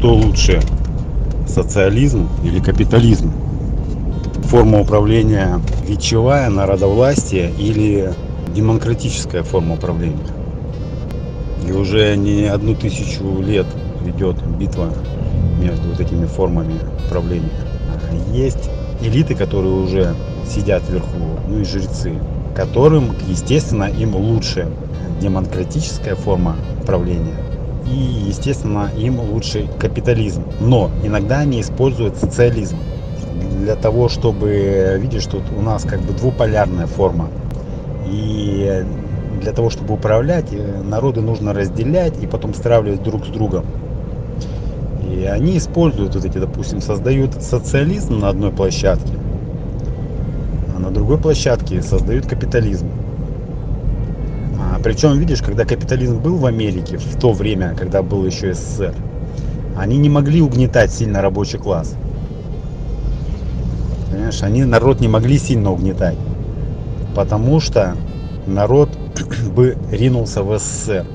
что лучше, социализм или капитализм? Форма управления вечевая, народовластие или демократическая форма управления? И уже не 1000 лет идет битва между вот этими формами управления. Есть элиты, которые уже сидят вверху, ну и жрецы, которым, естественно, им лучше демократическая форма управления. И, естественно, им лучше капитализм. Но иногда они используют социализм для того, чтобы, видишь, тут у нас как бы двуполярная форма. И для того, чтобы управлять, народы нужно разделять и потом стравливать друг с другом. И они используют вот эти, допустим, создают социализм на одной площадке, а на другой площадке создают капитализм. Причем, видишь, когда капитализм был в Америке, в то время, когда был еще СССР, они не могли угнетать сильно рабочий класс. Понимаешь, они народ не могли сильно угнетать, потому что народ бы ринулся в СССР.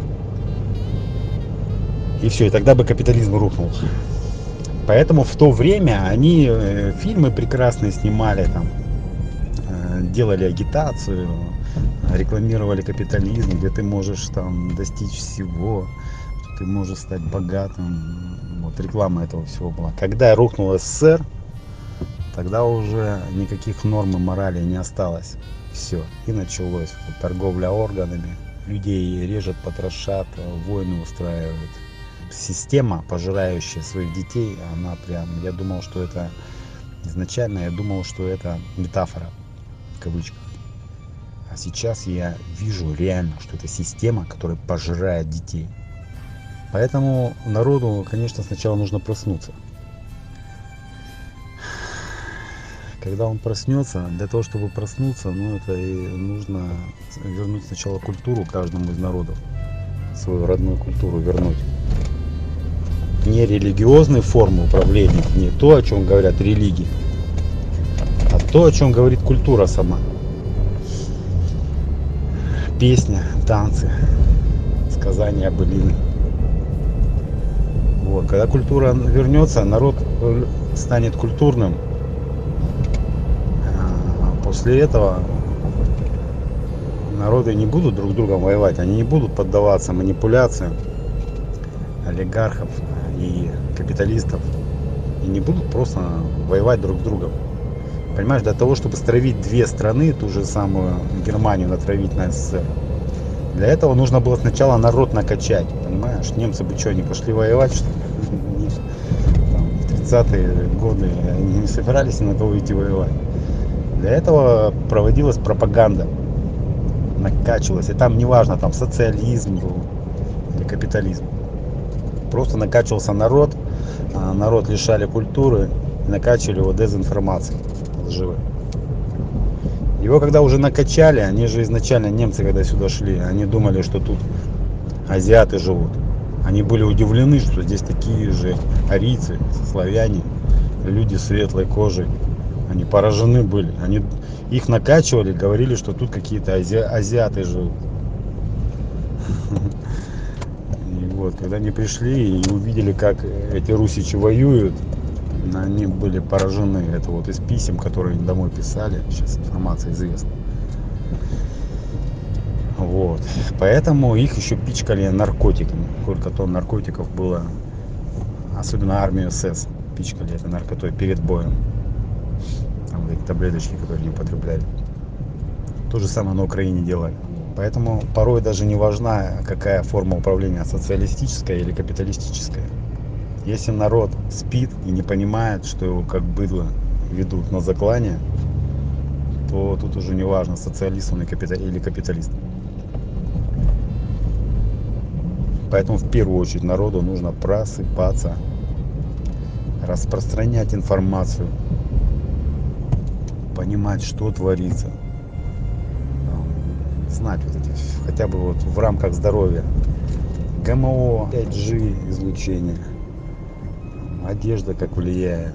И все, и тогда бы капитализм рухнул. Поэтому в то время они фильмы прекрасные снимали, там, делали агитацию, рекламировали капитализм, где ты можешь там достичь всего, ты можешь стать богатым. Вот реклама этого всего была. Когда рухнул СССР, тогда уже никаких норм и морали не осталось. Все. И началось торговля органами. Людей режут, потрошат, войны устраивают. Система, пожирающая своих детей, она прям, я думал, что это изначально, я думал, что это метафора, в кавычках. А сейчас я вижу реально, что это система, которая пожирает детей. Поэтому народу, конечно, сначала нужно проснуться. Когда он проснется, для того, чтобы проснуться, ну это и нужно вернуть сначала культуру каждому из народов, свою родную культуру вернуть. Не религиозные формы управления, не то, о чем говорят религии, а то, о чем говорит культура сама. Песня, танцы, сказания, былины. Вот. Когда культура вернется, народ станет культурным. После этого народы не будут друг с другом воевать, они не будут поддаваться манипуляциям олигархов и капиталистов, и не будут просто воевать друг с другом. Понимаешь, для того, чтобы стравить две страны, ту же самую Германию натравить на СССР, для этого нужно было сначала народ накачать, понимаешь? Немцы бы что, не пошли воевать, что ли? В 30-е годы они не собирались на кого идти воевать. Для этого проводилась пропаганда, накачивалась. И там неважно, там социализм был или капитализм. Просто накачивался народ, народ лишали культуры, накачивали его дезинформацией лживой. Его когда уже накачали, они же изначально, немцы, когда сюда шли, они думали, что тут азиаты живут. Они были удивлены, что здесь такие же арийцы, славяне, люди с светлой кожей. Они поражены были. Они их накачивали, говорили, что тут какие-то азиаты живут. И вот, когда они пришли и увидели, как эти русичи воюют, они были поражены. Это вот из писем, которые домой писали. Сейчас информация известна. Вот. Поэтому их еще пичкали наркотиками. Сколько тонн наркотиков было. Особенно армию СС пичкали этой наркотой перед боем. Там вот эти таблеточки, которые не употребляли. То же самое на Украине делали. Поэтому порой даже не важна, какая форма управления, социалистическая или капиталистическая. Если народ спит и не понимает, что его как быдло ведут на заклание, то тут уже не важно, социалист он или капиталист. Поэтому в первую очередь народу нужно просыпаться, распространять информацию, понимать, что творится, знать вот эти, хотя бы вот в рамках здоровья, ГМО, 5G излучение, одежда как влияет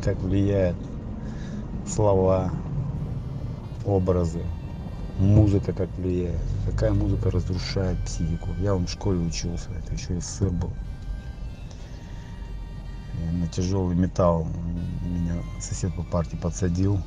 слова, образы, музыка как влияет, какая музыка разрушает психику. Я в школе учился, это еще и СССР был. тяжелый металл. Меня сосед по партии подсадил.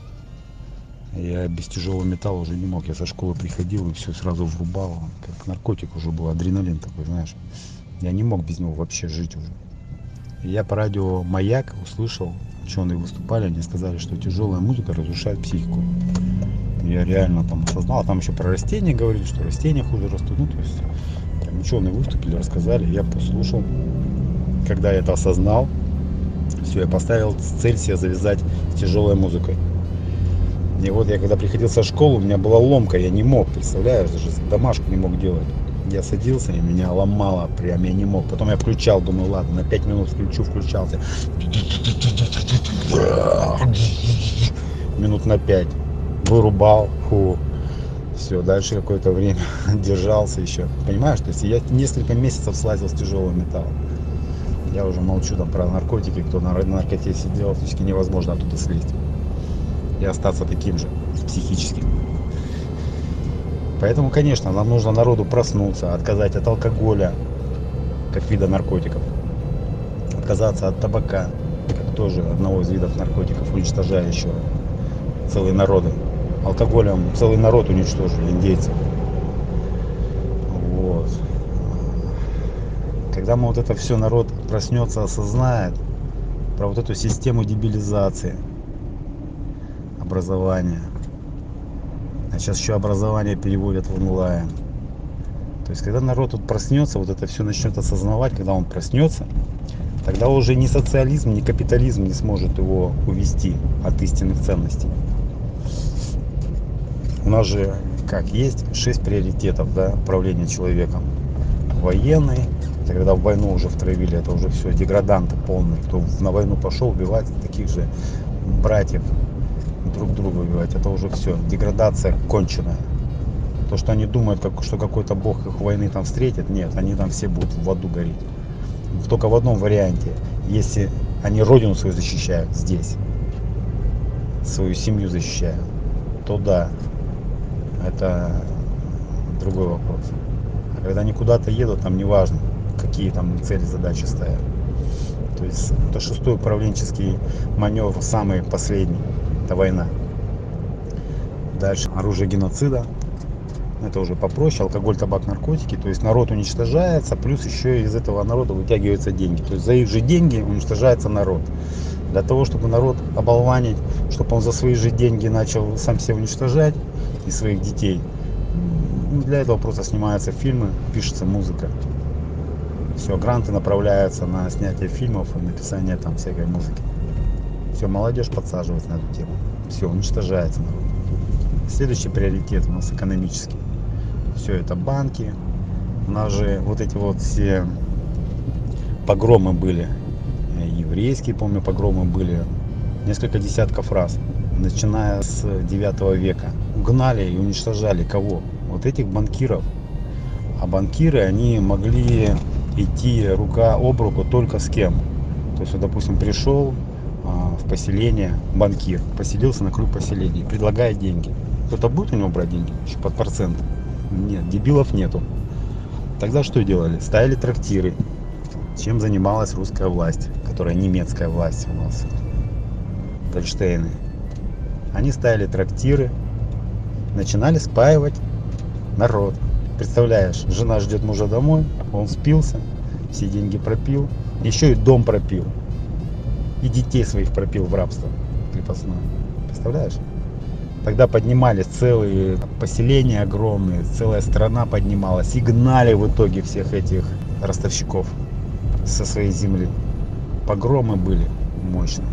Я без тяжелого металла уже не мог. Я со школы приходил и все сразу врубал. Как наркотик уже был, адреналин такой, знаешь. Я не мог без него вообще жить уже. И я по радио «Маяк» услышал, ученые выступали, они сказали, что тяжелая музыка разрушает психику. Я реально там осознал. А там еще про растения говорили, что растения хуже растут. Ну, то есть там ученые выступили, рассказали, я послушал. Когда я это осознал, все, я поставил цель себе завязать с тяжелой музыкой. И вот я когда приходил со школы, у меня была ломка, я не мог, представляешь, даже домашку не мог делать. Я садился, и меня ломало прям, я не мог. Потом я включал, думаю, ладно, на 5 минут включался. Минут на 5. Вырубал, все, дальше какое-то время держался еще. Понимаешь, то есть я несколько месяцев слазил с тяжелого металла. Я уже молчу там про наркотики, кто на наркоте сидел, фактически невозможно оттуда слезть. И остаться таким же, психически. Поэтому, конечно, нам нужно народу проснуться, отказать от алкоголя, как вида наркотиков. Отказаться от табака, как тоже одного из видов наркотиков, уничтожающего целые народы. Алкоголем целый народ уничтожили, индейцы. Вот. Когда мы вот это все народ проснется, осознает про вот эту систему дебилизации образования. А сейчас еще образование переводят в онлайн. То есть когда народ тут проснется, вот это все начнет осознавать, когда он проснется, тогда уже ни социализм, ни капитализм не сможет его увести от истинных ценностей. У нас же как есть 6 приоритетов, да, правления человеком. Военный, это когда в войну уже втравили, это уже все деграданты полные, кто на войну пошел убивать таких же братьев, друг друга убивать, это уже все, деградация конченая. То, что они думают, что какой-то бог их войны там встретит, нет, они там все будут в аду гореть. Только в одном варианте, если они родину свою защищают здесь, свою семью защищают, то да, это другой вопрос. А когда они куда-то едут, там неважно, какие там цели, задачи ставят. То есть это 6-й управленческий маневр, самый последний, это война. Дальше оружие геноцида, это уже попроще, алкоголь, табак, наркотики. То есть народ уничтожается, плюс еще из этого народа вытягиваются деньги. То есть за их же деньги уничтожается народ. Для того, чтобы народ оболванить, чтобы он за свои же деньги начал сам себя уничтожать и своих детей, для этого просто снимаются фильмы, пишется музыка. Все, гранты направляются на снятие фильмов и написание там всякой музыки. Все, молодежь подсаживается на эту тему. Все, уничтожается народ. Следующий приоритет у нас экономический. Все это банки. У нас же вот эти вот все погромы были. Еврейские, помню, погромы были. Несколько десятков раз. Начиная с 9 века. Угнали и уничтожали кого? Вот этих банкиров. А банкиры, они могли идти рука об руку только с кем? То есть, вот, допустим, пришел в поселение банкир, поселился на круг поселения, предлагает деньги. Кто-то будет у него брать деньги еще под процент? Нет, дебилов нету. Тогда что делали? Ставили трактиры. Чем занималась русская власть, которая немецкая власть у нас, Гольштейны. Они ставили трактиры, начинали спаивать народ. Представляешь, жена ждет мужа домой, он спился, все деньги пропил, еще и дом пропил, и детей своих пропил в рабство крепостное. Представляешь? Тогда поднимались целые поселения огромные, целая страна поднималась и гнали в итоге всех этих ростовщиков со своей земли. Погромы были мощные.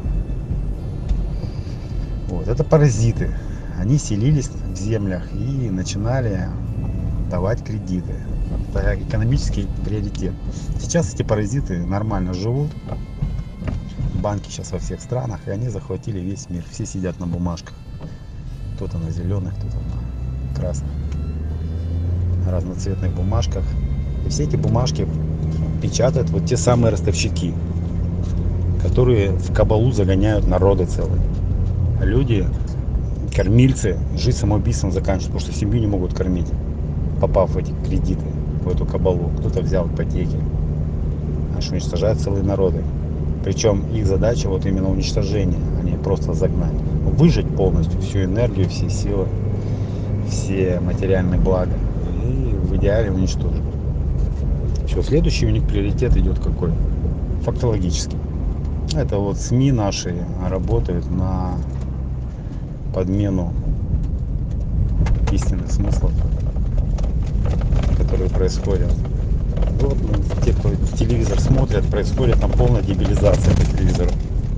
Вот, это паразиты. Они селились в землях и начинали давать кредиты. Это экономический приоритет. Сейчас эти паразиты нормально живут. Банки сейчас во всех странах, и они захватили весь мир. Все сидят на бумажках. Кто-то на зеленых, кто-то на красных, разноцветных бумажках. И все эти бумажки печатают вот те самые ростовщики, которые в кабалу загоняют народы целые. А люди, кормильцы, жизнь самоубийством заканчивают, потому что семью не могут кормить, попав в эти кредиты, в эту кабалу. Кто-то взял ипотеки, аж уничтожают целые народы. Причем их задача вот именно уничтожение, а не просто загнать. Выжать полностью всю энергию, все силы, все материальные блага. И в идеале уничтожить. Все, следующий у них приоритет идет какой? Фактологический. Это вот СМИ наши работают на подмену истинных смыслов, которые происходят. Вот, те, кто телевизор смотрят, происходит там полная дебилизация по телевизору.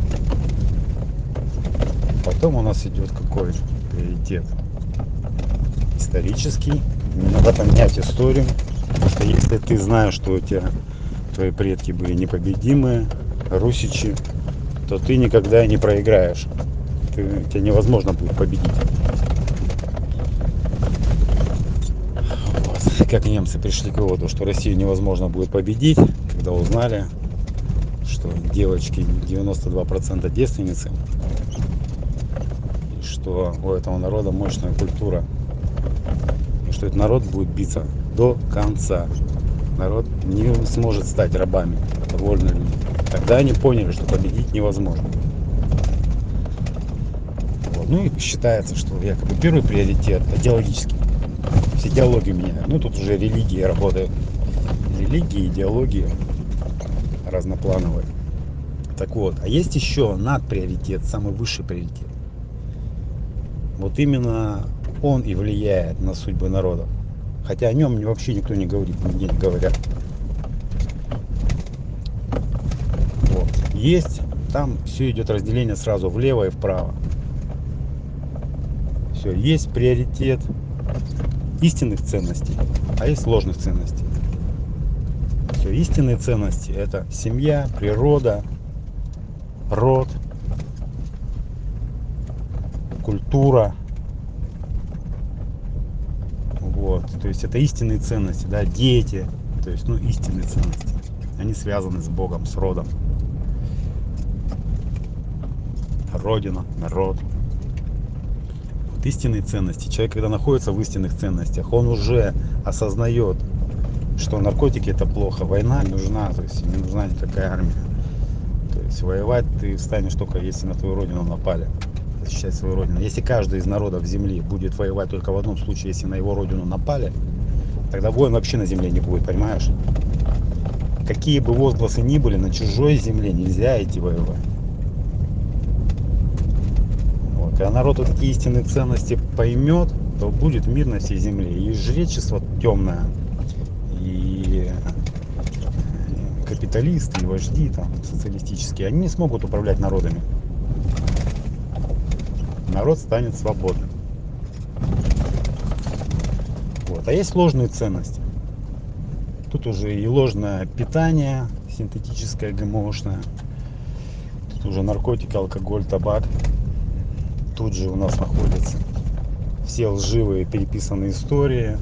Потом у нас идет какой приоритет? Исторический. Надо поменять историю. Потому что если ты знаешь, что у тебя твои предки были непобедимые, русичи, то ты никогда не проиграешь. Тебя невозможно будет победить. Вот. Как немцы пришли к выводу, что Россию невозможно будет победить, когда узнали, что девочки 92% девственницы, и что у этого народа мощная культура, и что этот народ будет биться до конца. Народ не сможет стать рабами, это вольные люди. Тогда они поняли, что победить невозможно. Вот. Ну и считается, что якобы первый приоритет идеологический. Все идеологии меняют. Ну тут уже религии работают. Религии, идеологии разноплановые. Так вот, а есть еще надприоритет, самый высший приоритет. Вот именно он и влияет на судьбы народов. Хотя о нем вообще никто не говорит, нигде не говорят. Вот. Есть, там все идет разделение сразу влево и вправо. Все, есть приоритет истинных ценностей, а есть ложных ценностей. Все, истинные ценности — это семья, природа, род, культура. Вот, то есть это истинные ценности, да, дети, то есть, ну, истинные ценности. Они связаны с Богом, с родом. Родина, народ. Вот истинные ценности. Человек, когда находится в истинных ценностях, он уже осознает, что наркотики — это плохо, война не нужна, то есть не нужна никакая армия. То есть воевать ты станешь только если на твою родину напали. Защищать свою родину. Если каждый из народов земли будет воевать только в одном случае, если на его родину напали, тогда войн вообще на земле не будет, понимаешь? Какие бы возгласы ни были, на чужой земле нельзя идти воевать. Вот. Когда народ вот такие истинные ценности поймет, то будет мир на всей земле. И жречество темное, и капиталисты, и вожди там социалистические, они не смогут управлять народами. Народ станет свободным. Вот. А есть ложные ценности. Тут уже и ложное питание синтетическое, ГМОшное. Тут уже наркотики, алкоголь, табак. Тут же у нас находятся все лживые переписанные истории,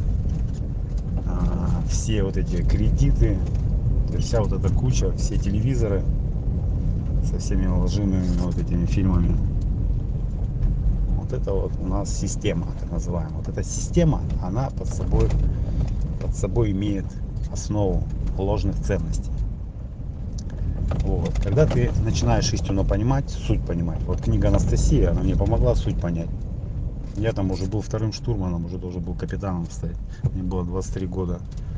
все вот эти кредиты, то есть вся вот эта куча, все телевизоры со всеми лживыми вот этими фильмами. Вот это вот у нас система, так называемая. Вот эта система, она под собой имеет основу ложных ценностей. Вот. Когда ты начинаешь истину понимать, суть понимать. Вот книга Анастасии, она мне помогла суть понять. Я там уже был вторым штурманом, уже должен был капитаном стать. Мне было 23 года.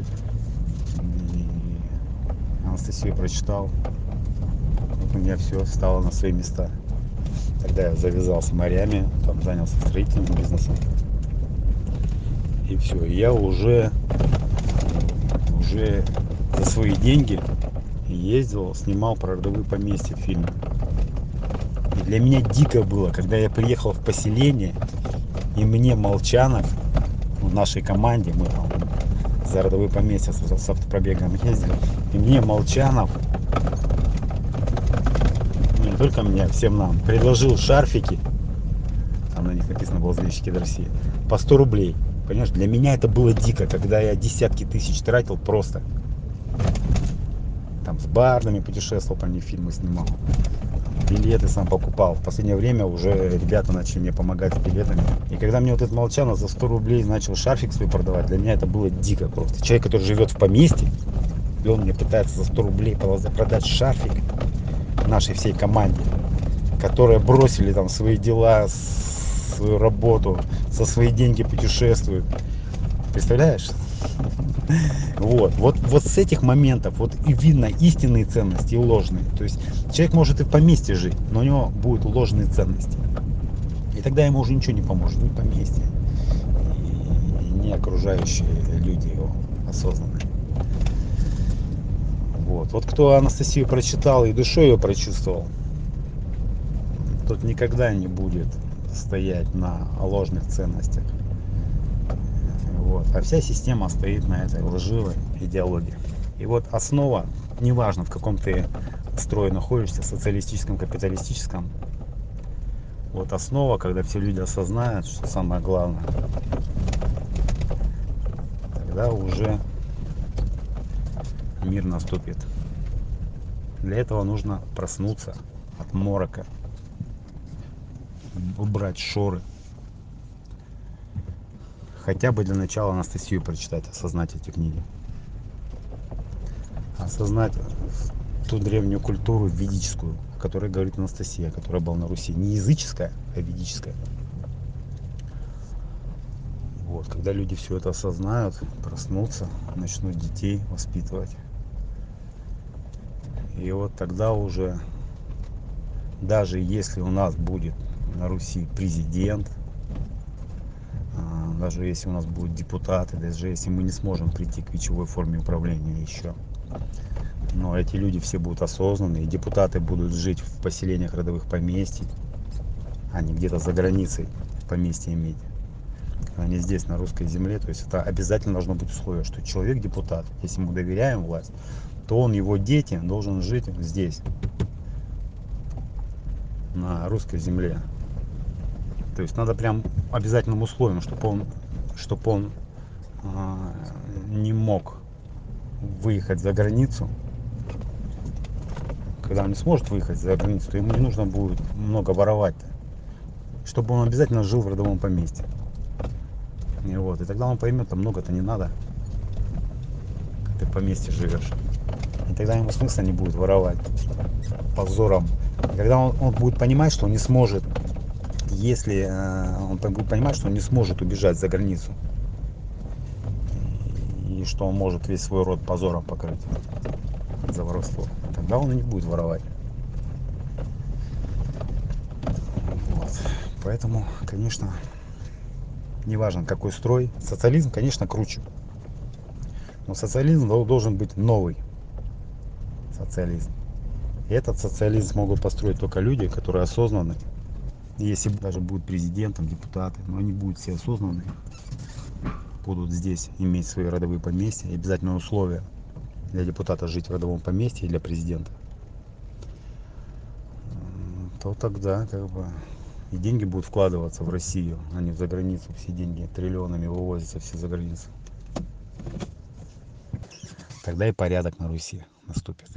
И Анастасию прочитал. Вот у меня все стало на свои места. Тогда я завязался морями, там занялся строительным бизнесом. И все. И я уже за свои деньги ездил, снимал про родовые поместья фильмы. И для меня дико было, когда я приехал в поселение, и мне Молчанов, в нашей команде, мы там за родовые поместья с автопробегом ездили, и мне Молчанов, не только мне, всем нам, предложил шарфики, там на них написано было «Зрительщики России», по 100 рублей. Понимаешь, для меня это было дико, когда я десятки тысяч тратил просто. Там с бардами путешествовал, по ним фильмы снимал. Билеты сам покупал. В последнее время уже ребята начали мне помогать с билетами. И когда мне вот этот Молчанов за 100 рублей начал шарфик свой продавать, для меня это было дико просто. Человек, который живет в поместье, и он мне пытается за 100 рублей продать шарфик. нашей всей команде, которые бросили там свои дела, свою работу, за свои деньги путешествуют. Представляешь? Вот с этих моментов вот и видно истинные ценности и ложные. То есть человек может и в поместье жить, но у него будут ложные ценности. И тогда ему уже ничего не поможет, ни поместье, ни окружающие люди его осознанные. Вот кто Анастасию прочитал и душой ее прочувствовал, тот никогда не будет стоять на ложных ценностях. Вот. А вся система стоит на этой лживой идеологии. И вот основа, неважно в каком ты строе находишься, социалистическом, капиталистическом, вот основа, когда все люди осознают, что самое главное, тогда уже мир наступит. Для этого нужно проснуться от морока, убрать шоры. Хотя бы для начала Анастасию прочитать, осознать эти книги. Осознать ту древнюю культуру ведическую, о которой говорит Анастасия, которая была на Руси. Не языческая, а ведическая. Вот, когда люди все это осознают, проснутся, начнут детей воспитывать. И вот тогда уже, даже если у нас будет на Руси президент, даже если у нас будут депутаты, даже если мы не сможем прийти к вечевой форме управления еще, но эти люди все будут осознанны, и депутаты будут жить в поселениях родовых поместий, а не где-то за границей поместье иметь. Они здесь, на русской земле, то есть это обязательно должно быть условие, что человек депутат, если мы доверяем власть, то он, его дети, должен жить здесь, на русской земле. То есть надо прям обязательным условием, чтобы он не мог выехать за границу. Когда он не сможет выехать за границу, то ему не нужно будет много воровать, чтобы он обязательно жил в родовом поместье. И тогда он поймет, там много-то не надо, как ты в поместье живешь. И тогда ему смысла не будет воровать позором. И когда он будет понимать, что он не сможет, если он будет понимать, что он не сможет убежать за границу, и что он может весь свой род позором покрыть за воровство, тогда он и не будет воровать. Вот. Поэтому, конечно, неважно какой строй, социализм, конечно, круче. Но социализм должен быть новый социализм. И этот социализм смогут построить только люди, которые осознанны. Если даже будут президентом, депутаты, но они будут все осознанные, будут здесь иметь свои родовые поместья. И обязательное условие для депутата жить в родовом поместье и для президента, то тогда как бы и деньги будут вкладываться в Россию, а не за границу. Все деньги триллионами вывозятся все за границу. Тогда и порядок на Руси наступит.